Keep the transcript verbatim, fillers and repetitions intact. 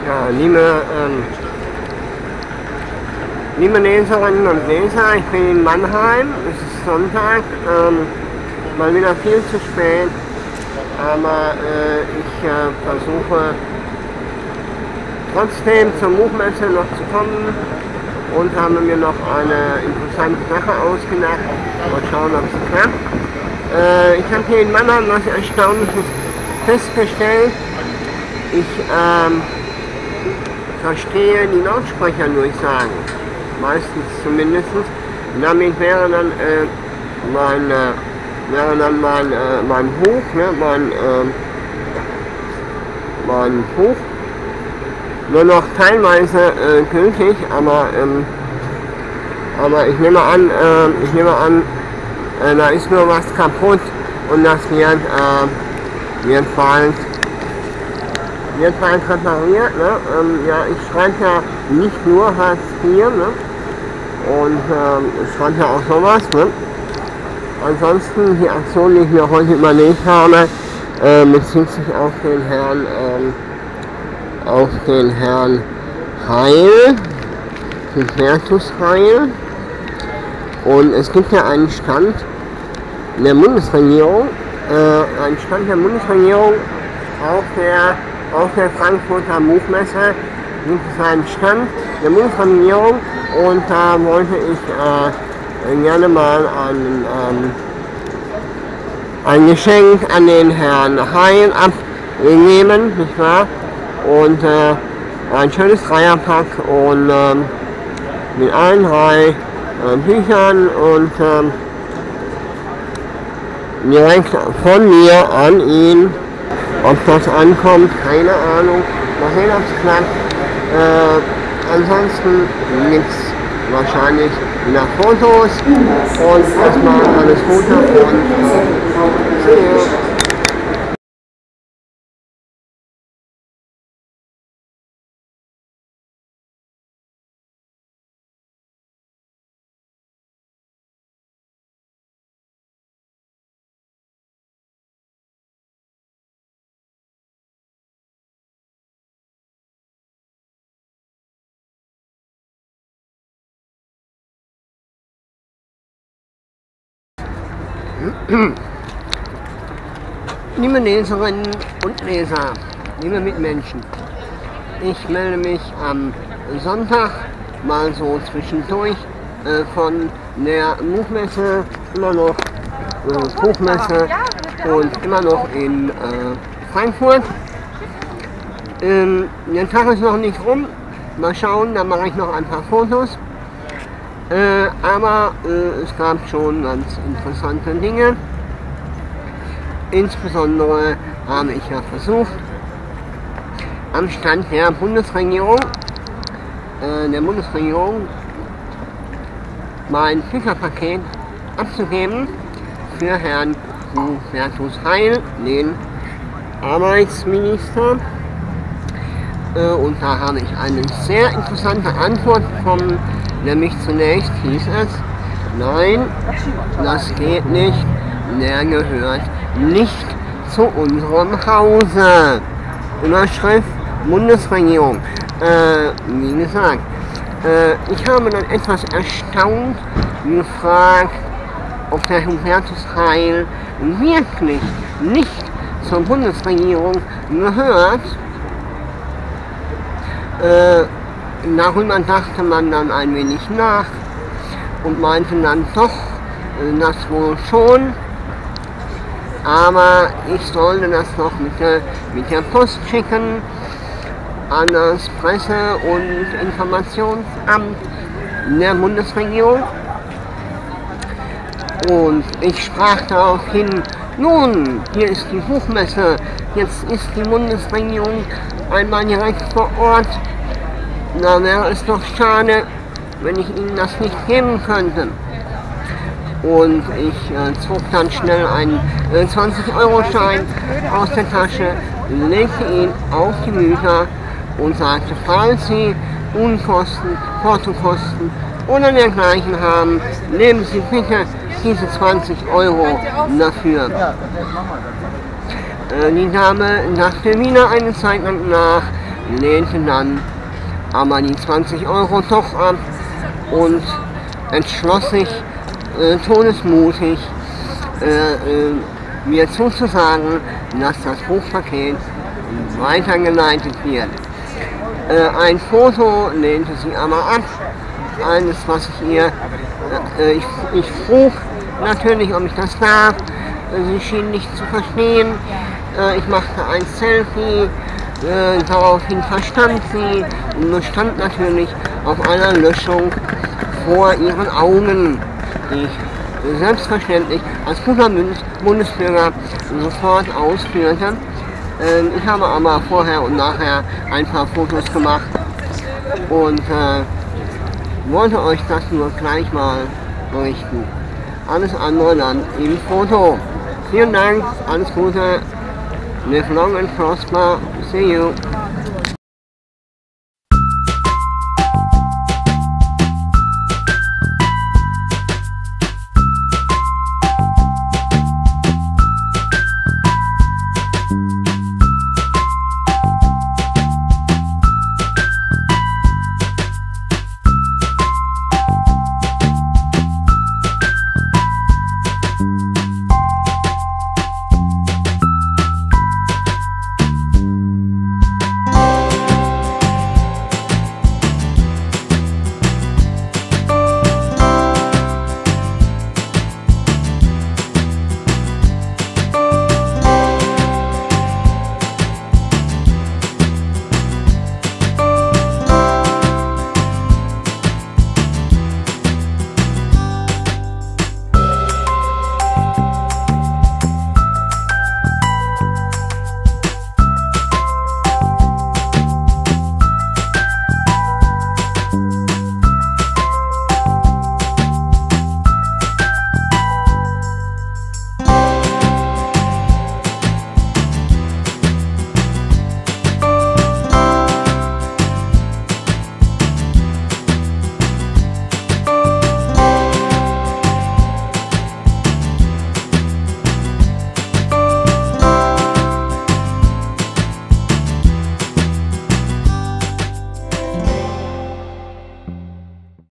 Ja, liebe, ähm, liebe Leserinnen und Leser, ich bin in Mannheim, es ist Sonntag, ähm, mal wieder viel zu spät, aber äh, ich äh, versuche trotzdem zur Buchmesse noch zu kommen und habe mir noch eine interessante Sache ausgedacht. Mal schauen, ob es klappt. Äh, ich habe hier in Mannheim was Erstaunliches festgestellt. Ich ähm, verstehe die Lautsprecherdurchsagen, meistens zumindest. Damit wäre dann, äh, mein, äh, wäre dann mein, äh, mein Buch, ne, mein, äh, mein Buch nur noch teilweise äh, gültig, aber, ähm, aber ich nehme an, äh, ich nehme an, äh, da ist nur was kaputt und das wird, äh, wird bald wird bald repariert, ne? Ähm, ja, ich schreibe ja nicht nur Hartz vier, ne? Und ähm, ich schreibe ja auch sowas, ne? Ansonsten, die Aktion, die ich mir heute überlegt habe, äh, bezieht sich auf den Herrn, ähm, auf den Herrn Heil, Hubertus Heil. Und es gibt ja einen Stand der Bundesregierung, äh, einen Stand der Bundesregierung auf der Auf der Frankfurter Buchmesse gibt es einen Stand der Bundesregierung und da wollte ich äh, gerne mal ein, ähm, ein Geschenk an den Herrn Heil abnehmen, nicht wahr? Und äh, ein schönes Dreierpack und äh, mit allen drei äh, Büchern und äh, direkt von mir an ihn. Ob das ankommt, keine Ahnung. Mal sehen, ob es klappt. Äh, ansonsten gibt es wahrscheinlich wieder Fotos und erstmal alles Gute und tschüss. Liebe Leserinnen und Leser, liebe Mitmenschen, ich melde mich am Sonntag mal so zwischendurch äh, von der Buchmesse, immer noch äh, Buchmesse und immer noch in äh, Frankfurt. Ähm, der Tag ist noch nicht rum, mal schauen, dann mache ich noch ein paar Fotos. Äh, aber äh, es gab schon ganz interessante Dinge. Insbesondere habe ich ja versucht, am Stand der Bundesregierung, äh, der Bundesregierung mein Bücherpaket abzugeben für Herrn Hubertus Heil, den Arbeitsminister. Äh, und da habe ich eine sehr interessante Antwort bekommen. Nämlich zunächst hieß es, nein, das geht nicht, der gehört nicht zu unserem Hause. Überschrift Bundesregierung. Äh, wie gesagt, äh, ich habe dann etwas erstaunt gefragt, ob der Hubertus Heil wirklich nicht zur Bundesregierung gehört. Äh, Darüber dachte man dann ein wenig nach und meinte dann doch, das wohl schon, aber ich sollte das noch mit der, mit der Post schicken an das Presse- und Informationsamt der Bundesregierung. Und ich sprach darauf hin, nun, hier ist die Buchmesse, jetzt ist die Bundesregierung einmal direkt vor Ort. Da wäre es doch schade, wenn ich Ihnen das nicht geben könnte. Und ich äh, zog dann schnell einen äh, zwanzig Euro Schein aus der Tasche, legte ihn auf die Bücher und sagte, falls Sie Unkosten, Portokosten oder dergleichen haben, nehmen Sie bitte diese zwanzig Euro dafür. Äh, die Dame dachte wieder eine Zeit lang nach, lehnte dann aber die zwanzig Euro doch ab und entschloss sich äh, todesmutig, äh, äh, mir zuzusagen, dass das Buchpaket weitergeleitet wird. Äh, ein Foto lehnte sie aber ab, alles was ich ihr, äh, ich, ich frug natürlich, ob ich das darf, sie schien nicht zu verstehen, äh, ich machte ein Selfie, äh, daraufhin verstand sie und bestand natürlich auf einer Löschung vor ihren Augen, die ich selbstverständlich als guter Bundesbürger sofort ausführte. Ähm, ich habe aber vorher und nachher ein paar Fotos gemacht und äh, wollte euch das nur gleich mal berichten. Alles andere dann im Foto. Vielen Dank, alles Gute, live long and prosper, see you.